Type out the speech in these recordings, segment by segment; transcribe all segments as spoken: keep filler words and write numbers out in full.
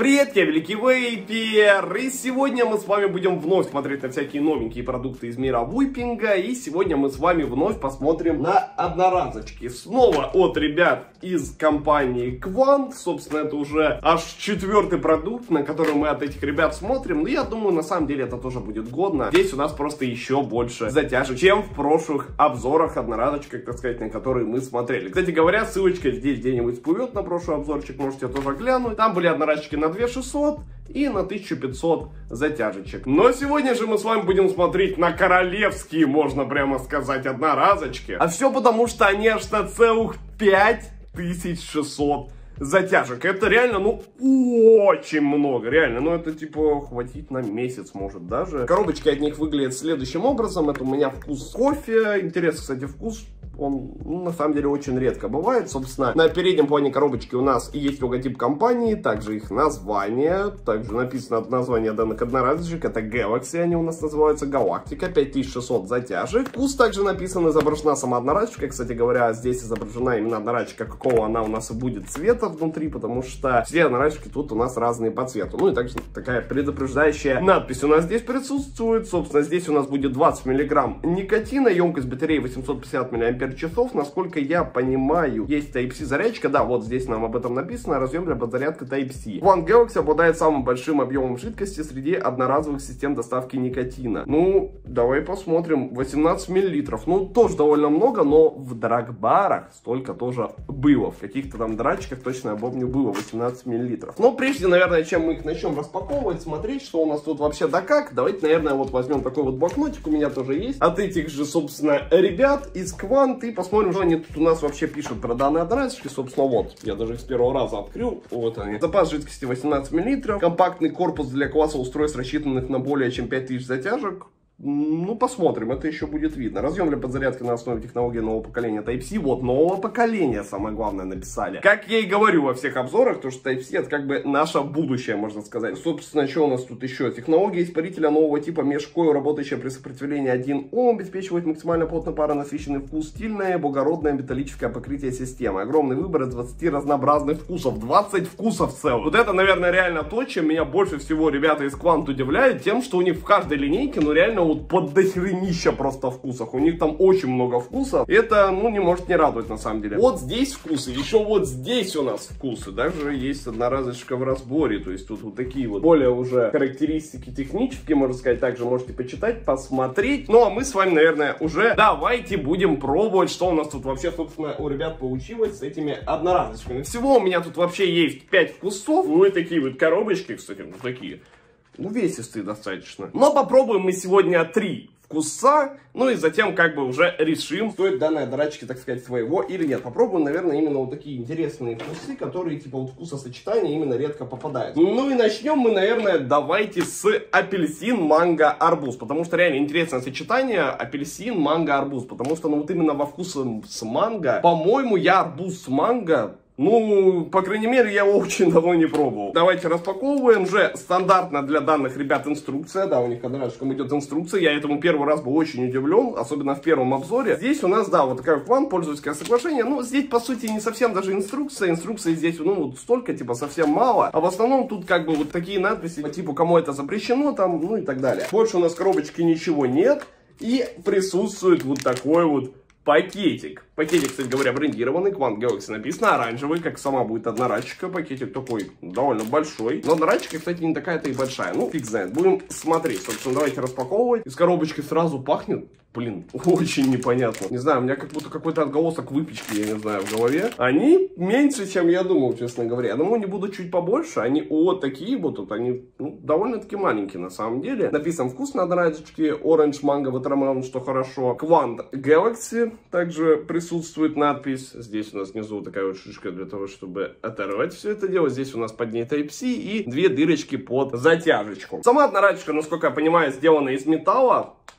Привет, я Великий Вейпер, и сегодня мы с вами будем вновь смотреть на всякие новенькие продукты из мира вейпинга, и сегодня мы с вами вновь посмотрим на одноразочки. Снова от ребят из компании Quant, собственно, это уже аж четвертый продукт, на который мы от этих ребят смотрим, но я думаю, на самом деле это тоже будет годно. Здесь у нас просто еще больше затяжек, чем в прошлых обзорах одноразочек, так сказать, на которые мы смотрели. Кстати говоря, ссылочка здесь где-нибудь всплывет на прошлый обзорчик, можете тоже глянуть. Там были одноразочки на две тысячи шестьсот и на тысячу пятьсот затяжечек. Но сегодня же мы с вами будем смотреть на королевские, можно прямо сказать, одноразочки. А все потому, что они аж на целых пять тысяч шестьсот затяжек. Это реально, ну, очень много, реально. Ну, это, типа, хватит на месяц, может, даже. Коробочки от них выглядят следующим образом. Это у меня вкус кофе. Интересно, кстати, вкус... Он, ну, на самом деле, очень редко бывает. Собственно, на переднем плане коробочки у нас есть логотип компании, также их название, также написано название данных одноразочек, это Galaxy, они у нас называются, Галактика, пять тысяч шестьсот затяжек. Вкус также написан, изображена сама одноразочка, кстати говоря, здесь изображена именно одноразочка, какого она у нас и будет цвета внутри, потому что все одноразочки тут у нас разные по цвету. Ну и также такая предупреждающая надпись у нас здесь присутствует. Собственно, здесь у нас будет двадцать миллиграмм никотина, емкость батареи восемьсот пятьдесят миллиампер часов, насколько я понимаю, есть Type-C зарядочка, да, вот здесь нам об этом написано, разъем для подзарядки Type-C. Quant Galaxy обладает самым большим объемом жидкости среди одноразовых систем доставки никотина. Ну, давай посмотрим, восемнадцать миллилитров, ну, тоже довольно много, но в драг-барах столько тоже было, в каких-то там драчках, точно я помню, было восемнадцать миллилитров. Но прежде, наверное, чем мы их начнем распаковывать, смотреть, что у нас тут вообще да как, давайте, наверное, вот возьмем такой вот блокнотик, у меня тоже есть, от этих же, собственно, ребят из Quant. И посмотрим, что они тут у нас вообще пишут про данные одноразочки. Собственно, вот, я даже их с первого раза открыл. Вот они. Запас жидкости восемнадцать миллилитров. Компактный корпус для класса устройств, рассчитанных на более чем пять тысяч затяжек. Ну, посмотрим, это еще будет видно. Разъем для подзарядки на основе технологии нового поколения Type-C. Вот, нового поколения, самое главное, написали. Как я и говорю во всех обзорах, то что Type-C это как бы наше будущее, можно сказать. Собственно, что у нас тут еще? Технология испарителя нового типа межкою, работающая при сопротивлении один Ом, обеспечивает максимально плотно паронасыщенный вкус, стильное, благородное металлическое покрытие системы. Огромный выбор из двадцати разнообразных вкусов. двадцать вкусов целых. Вот это, наверное, реально то, чем меня больше всего ребята из Quant удивляют, тем, что у них в каждой линейке, ну, реально вот под дохренища просто вкусов. У них там очень много вкусов. Это, ну, не может не радовать на самом деле. Вот здесь вкусы, еще вот здесь у нас вкусы. Даже есть одноразочка в разборе. То есть тут вот такие вот более уже характеристики технические, можно сказать. Также можете почитать, посмотреть. Ну, а мы с вами, наверное, уже давайте будем пробовать, что у нас тут вообще, собственно, у ребят получилось с этими одноразочками. Всего у меня тут вообще есть пять вкусов. Ну, и такие вот коробочки, кстати, ну, такие увесистые достаточно. Но попробуем мы сегодня три вкуса, ну и затем как бы уже решим, стоит данная одноразочка, так сказать, своего или нет. Попробуем, наверное, именно вот такие интересные вкусы, которые типа вот вкусосочетания именно редко попадают. Ну и начнем мы, наверное, давайте с апельсин, манго, арбуз, потому что реально интересное сочетание апельсин, манго, арбуз, потому что ну вот именно во вкусе с манго, по-моему, я арбуз с манго, ну, по крайней мере, я его очень давно не пробовал. Давайте распаковываем. Уже стандартно для данных ребят инструкция. Да, у них одноразочкам идет инструкция. Я этому первый раз был очень удивлен, особенно в первом обзоре. Здесь у нас, да, вот такая план, пользовательское соглашение. Ну, здесь, по сути, не совсем даже инструкция. Инструкции здесь, ну, вот столько, типа, совсем мало. А в основном тут, как бы, вот такие надписи, по типу, кому это запрещено, там, ну, и так далее. Больше у нас в коробочке ничего нет. И присутствует вот такой вот пакетик. Пакетик, кстати говоря, брендированный. Quant Galaxy написано, оранжевый, как сама будет одноразочка. Пакетик такой довольно большой. Но одноразочка, кстати, не такая-то и большая. Ну, фиг знает. Будем смотреть. Собственно, давайте распаковывать. Из коробочки сразу пахнет. Блин, очень непонятно. Не знаю, у меня как будто какой-то отголосок выпечки, я не знаю, в голове. Они меньше, чем я думал, честно говоря. Я думаю, они будут чуть побольше. Они вот такие будут. Они, ну, довольно-таки маленькие на самом деле. Написан вкус на одноразочке. Orange, mango, watermelon, что хорошо. Quant Galaxy. Также присутствует надпись. Здесь у нас внизу такая вот шишка для того, чтобы оторвать все это дело. Здесь у нас под ней Type-C и две дырочки под затяжечку. Сама одноразочка, насколько я понимаю, сделана из металла.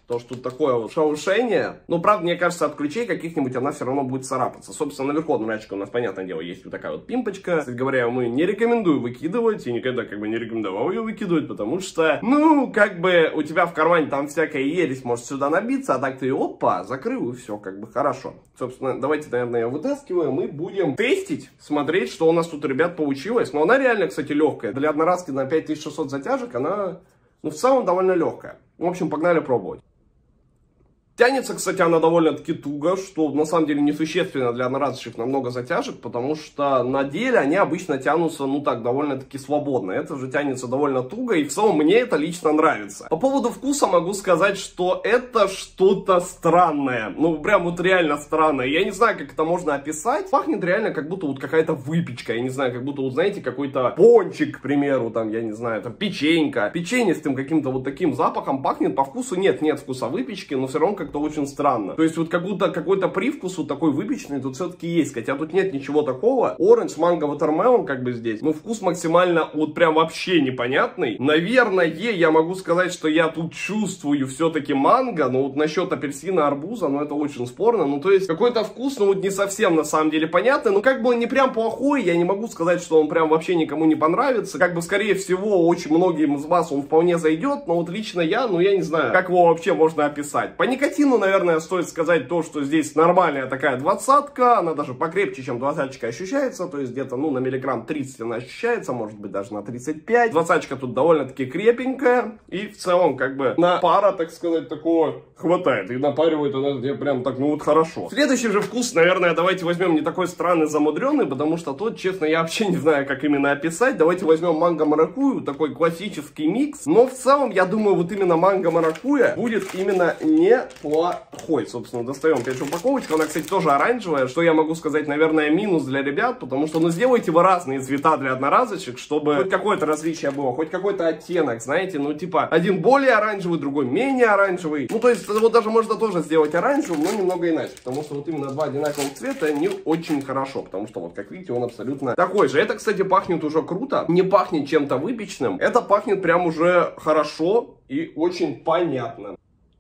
То, что тут такое вот шелушение. Но, правда, мне кажется, от ключей каких-нибудь она все равно будет царапаться. Собственно, наверху однорачка у нас, понятное дело, есть вот такая вот пимпочка. Кстати говоря, мы не рекомендую выкидывать. И никогда как бы не рекомендовал ее выкидывать, потому что, ну, как бы у тебя в кармане там всякая ересь может сюда набиться, а так ты, опа, закрыл и все, как бы хорошо. Собственно, давайте, наверное, ее вытаскиваем и будем тестить, смотреть, что у нас тут, ребят, получилось. Но она реально, кстати, легкая. Для одноразки на пять тысяч шестьсот затяжек она, ну, в целом довольно легкая. В общем, погнали пробовать. Тянется, кстати, она довольно-таки туго, что на самом деле несущественно для одноразочек на много затяжек, потому что на деле они обычно тянутся, ну так, довольно-таки свободно. Это же тянется довольно туго, и в целом мне это лично нравится. По поводу вкуса могу сказать, что это что-то странное. Ну, прям вот реально странное. Я не знаю, как это можно описать. Пахнет реально как будто вот какая-то выпечка. Я не знаю, как будто, вот знаете, какой-то пончик, к примеру, там, я не знаю, там, печенька. Печенистым каким-то вот таким запахом пахнет. По вкусу нет, нет вкуса выпечки, но все равно как-то очень странно. То есть вот как будто какой-то привкус вот такой выпечный тут все-таки есть, хотя тут нет ничего такого. Оранж, манго, watermelon как бы здесь. Но вкус максимально вот прям вообще непонятный. Наверное, я могу сказать, что я тут чувствую все-таки манго, но вот насчет апельсина, арбуза, ну это очень спорно. Ну то есть какой-то вкус, ну вот не совсем на самом деле понятный. Ну как бы он не прям плохой, я не могу сказать, что он прям вообще никому не понравится. Как бы скорее всего очень многим из вас он вполне зайдет, но вот лично я, ну я не знаю, как его вообще можно описать. По никотину, наверное, стоит сказать то, что здесь нормальная такая двадцатка, она даже покрепче, чем двадцаточка ощущается, то есть где-то, ну, на миллиграмм тридцать она ощущается, может быть, даже на тридцать пять. Двадцаточка тут довольно-таки крепенькая, и в целом, как бы, на пара, так сказать, такого хватает, и напаривает она где прям так, ну, вот хорошо. Следующий же вкус, наверное, давайте возьмем не такой странный, замудренный, потому что тот, честно, я вообще не знаю, как именно описать. Давайте возьмем манго-маракую, такой классический микс, но в целом, я думаю, вот именно манго-маракуя будет именно не плохой. Собственно, достаем опять же упаковочку. Она, кстати, тоже оранжевая. Что я могу сказать, наверное, минус для ребят, потому что, ну, сделайте вы разные цвета для одноразочек, чтобы хоть какое-то различие было, хоть какой-то оттенок, знаете, ну, типа, один более оранжевый, другой менее оранжевый. Ну, то есть, вот даже можно тоже сделать оранжевым, но немного иначе, потому что вот именно два одинаковых цвета не очень хорошо, потому что, вот, как видите, он абсолютно такой же. Это, кстати, пахнет уже круто, не пахнет чем-то выпечным, это пахнет прям уже хорошо и очень понятно.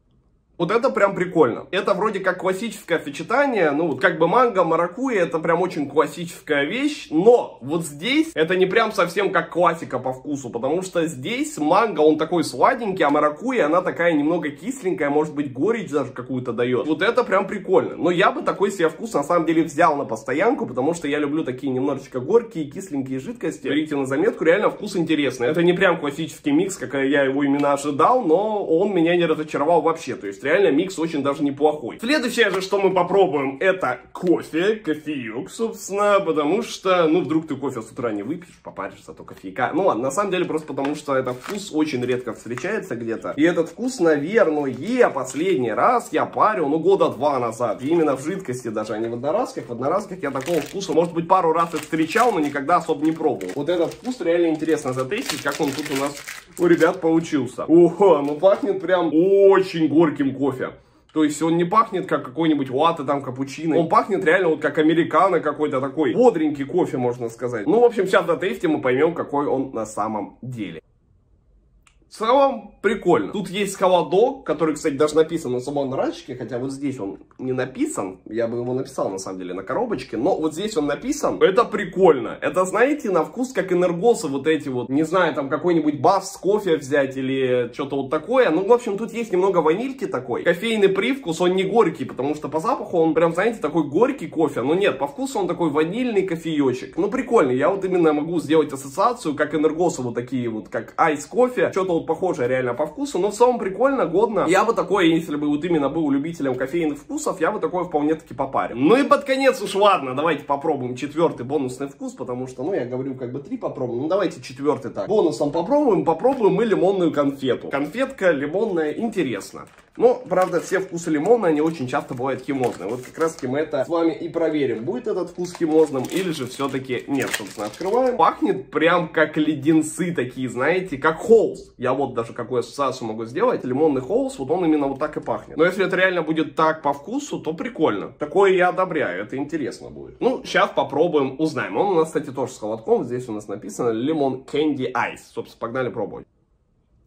Вот это прям прикольно. Это вроде как классическое сочетание, ну вот как бы манго, маракуйя, это прям очень классическая вещь, но вот здесь это не прям совсем как классика по вкусу, потому что здесь манго, он такой сладенький, а маракуйя, она такая немного кисленькая, может быть горечь даже какую-то дает. Вот это прям прикольно. Но я бы такой себе вкус на самом деле взял на постоянку, потому что я люблю такие немножечко горькие, кисленькие жидкости. Берите на заметку, реально вкус интересный. Это не прям классический микс, как я его именно ожидал, но он меня не разочаровал вообще, то есть реально микс очень даже неплохой. Следующее же, что мы попробуем, это кофе, кофеек, собственно, потому что, ну, вдруг ты кофе с утра не выпьешь, попаришься, то кофейка. Ну ладно, на самом деле просто потому, что этот вкус очень редко встречается где-то. И этот вкус, наверное, последний раз я парил, ну, года два назад. И именно в жидкости даже, а не в одноразках. В одноразках я такого вкуса, может быть, пару раз и встречал, но никогда особо не пробовал. Вот этот вкус реально интересно затестить, как он тут у нас у ребят получился. Ого, ну пахнет прям очень горьким кофе. То есть он не пахнет как какой-нибудь латте, там, капучино. Он пахнет реально вот как американо какой-то такой. Бодренький кофе, можно сказать. Ну, в общем, сейчас до тесте мы поймем, какой он на самом деле. В целом, прикольно. Тут есть холодок, который, кстати, даже написан на самом одноразочке, хотя вот здесь он не написан. Я бы его написал, на самом деле, на коробочке. Но вот здесь он написан. Это прикольно. Это, знаете, на вкус как энергосы вот эти вот. Не знаю, там какой-нибудь баф с кофе взять или что-то вот такое. Ну, в общем, тут есть немного ванильки такой. Кофейный привкус, он не горький, потому что по запаху он прям, знаете, такой горький кофе. Но нет, по вкусу он такой ванильный кофеечек. Ну, прикольно. Я вот именно могу сделать ассоциацию, как энергосы вот такие вот, как айс кофе. Что-то вот похоже реально по вкусу, но в целом прикольно, годно. Я бы такое, если бы вот именно был любителем кофейных вкусов, я бы такое вполне таки попарил. Ну и под конец уж ладно, давайте попробуем четвертый бонусный вкус, потому что, ну я говорю, как бы три попробуем, ну давайте четвертый так. Бонусом попробуем, попробуем мы лимонную конфету. Конфетка лимонная, интересно. Но, правда, все вкусы лимона, они очень часто бывают химозные. Вот как раз таки мы это с вами и проверим, будет этот вкус химозным или же все-таки нет. Собственно, открываем. Пахнет прям как леденцы такие, знаете, как холс. Я вот даже какую ассоциацию могу сделать. Лимонный холс, вот он именно вот так и пахнет. Но если это реально будет так по вкусу, то прикольно. Такое я одобряю, это интересно будет. Ну, сейчас попробуем, узнаем. Он у нас, кстати, тоже с холодком. Здесь у нас написано Lemon Candy Ice. Собственно, погнали пробовать.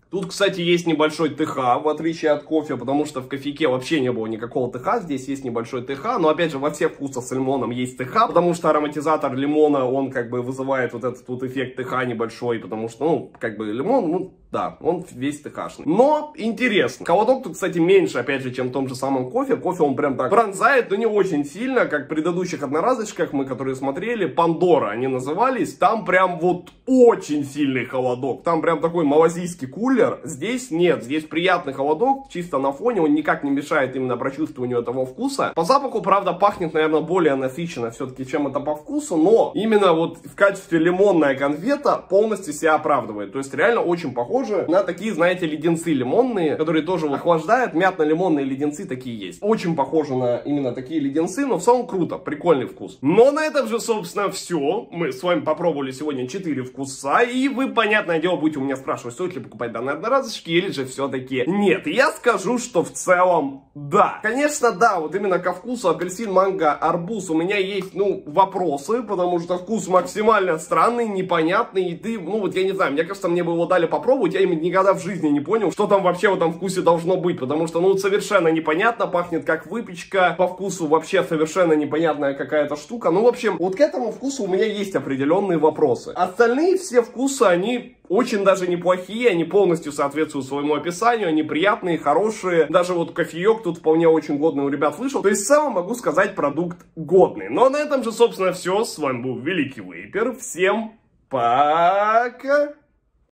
Тут, кстати, есть небольшой ТХ, в отличие от кофе, потому что в кофейке вообще не было никакого ТХ, здесь есть небольшой ТХ, но опять же во всех вкусах с лимоном есть ТХ, потому что ароматизатор лимона, он как бы вызывает вот этот вот эффект ТХ небольшой, потому что, ну, как бы лимон, ну, да, он весь ТХшный. Но интересно. Холодок тут, кстати, меньше, опять же, чем в том же самом кофе. Кофе он прям так пронзает, но не очень сильно, как в предыдущих одноразочках мы, которые смотрели, Пандора они назывались. Там прям вот очень сильный холодок. Там прям такой малазийский кулер. Здесь нет, здесь приятный холодок, чисто на фоне, он никак не мешает именно прочувствованию этого вкуса. По запаху, правда, пахнет, наверное, более насыщенно все-таки, чем это по вкусу, но именно вот в качестве лимонная конфета полностью себя оправдывает. То есть реально очень похоже на такие, знаете, леденцы лимонные, которые тоже охлаждают. Мятно-лимонные леденцы такие есть. Очень похожи на именно такие леденцы, но в целом круто, прикольный вкус. Но на этом же, собственно, все. Мы с вами попробовали сегодня четыре вкуса, и вы, понятное дело, будете у меня спрашивать, стоит ли покупать данные одноразочки, или же все-таки нет. Я скажу, что в целом да. Конечно, да, вот именно ко вкусу апельсин, манго, арбуз у меня есть, ну, вопросы, потому что вкус максимально странный, непонятный, и ты, ну, вот я не знаю, мне кажется, мне бы его дали попробовать, я никогда в жизни не понял, что там вообще в этом вкусе должно быть, потому что, ну, совершенно непонятно, пахнет как выпечка, по вкусу вообще совершенно непонятная какая-то штука. Ну, в общем, вот к этому вкусу у меня есть определенные вопросы. Остальные все вкусы, они очень даже неплохие, они полностью соответствуют своему описанию, они приятные, хорошие. Даже вот кофеек тут вполне очень годный у ребят вышел. То есть в целом могу сказать, продукт годный. Но на этом же, собственно, все. С вами был Великий Вейпер. Всем пока!